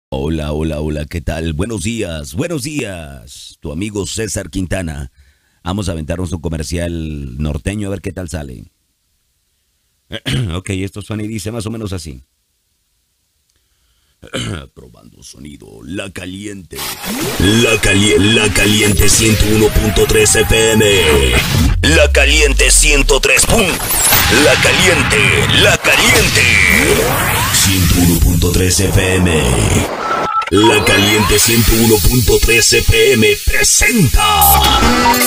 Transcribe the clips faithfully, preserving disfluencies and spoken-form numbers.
Hola, hola, hola, ¿qué tal? Buenos días, buenos días. Tu amigo César Quintana. Vamos a aventarnos un comercial norteño a ver qué tal sale. Ok, esto suena y dice más o menos así. Probando sonido, La Caliente. La, cali la Caliente ciento uno punto tres F M. La Caliente ciento tres. La Caliente, La Caliente. ciento uno punto tres F M. La Caliente ciento uno punto tres F M presenta.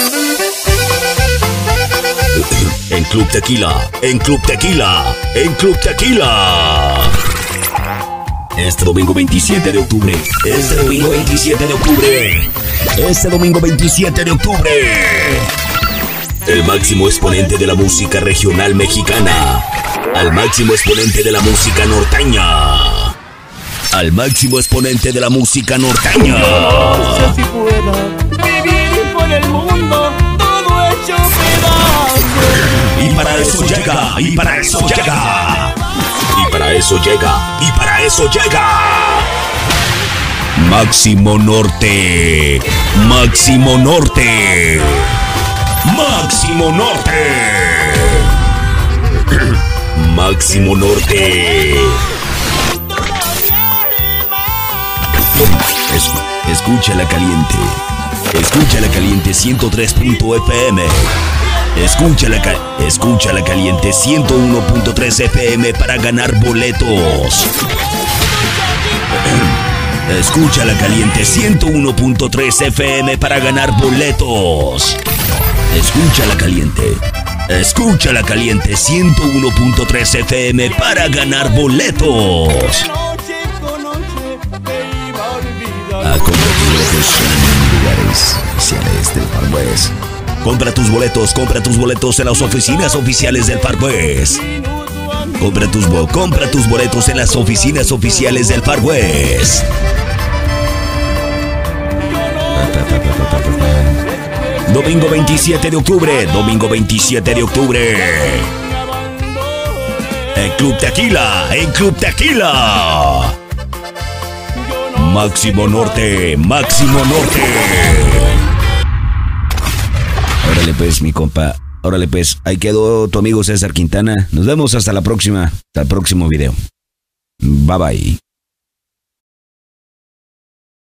En Club Tequila, en Club Tequila, en Club Tequila. Este domingo veintisiete de octubre. Este domingo veintisiete de octubre. Este domingo veintisiete de octubre. El máximo exponente de la música regional mexicana. Al máximo exponente de la música norteña. Al máximo exponente de la música norteña. No sé si pueda vivir por el mundo todo hecho pedazos. Y para eso llega, y para eso llega. Y para eso llega, y para eso llega. Máximo Norte. Máximo Norte. Máximo Norte. Máximo Norte. Es, escucha La Caliente. Escucha La Caliente ciento tres punto F M. Escucha la, escucha La Caliente ciento uno punto tres F M para ganar boletos. Escucha La Caliente ciento uno punto tres F M para ganar boletos. Escucha La Caliente. Escucha La Caliente ciento uno punto tres F M para ganar boletos. A comprar tus boletos en lugares oficiales del Far West. Compra tus boletos, compra tus boletos en las oficinas oficiales del Far West. Compra tus, bo compra tus boletos en las oficinas oficiales del Far West. Domingo veintisiete de octubre, domingo veintisiete de octubre. En Club Tequila, en Club Tequila. Máximo Norte, Máximo Norte. Órale pues, mi compa. Órale pues, ahí quedó tu amigo César Quintana. Nos vemos hasta la próxima, hasta el próximo video. Bye bye.